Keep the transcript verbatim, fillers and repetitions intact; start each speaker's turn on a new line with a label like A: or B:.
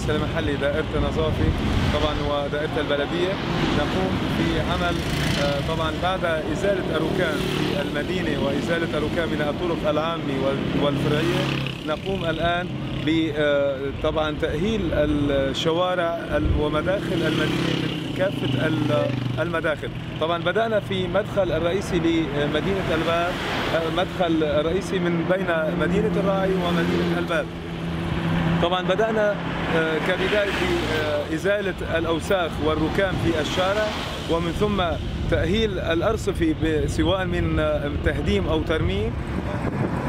A: المؤسسة المحلي دائرة النظافة طبعا ودائرة البلدية نقوم في عمل طبعا بعد إزالة الركام في المدينة وإزالة الركام من الطرق العامة والفرعية. نقوم الآن بطبعا تأهيل الشوارع ومداخل المدينة من كافة المداخل. طبعا بدأنا في مدخل الرئيسي لمدينة الباب، مدخل الرئيسي من بين مدينة الراعي ومدينة الباب. طبعا بدأنا كبداية بإزالة الأوساخ والركام في الشارع، ومن ثم تأهيل الأرصفة سواء من تهديم أو ترميم.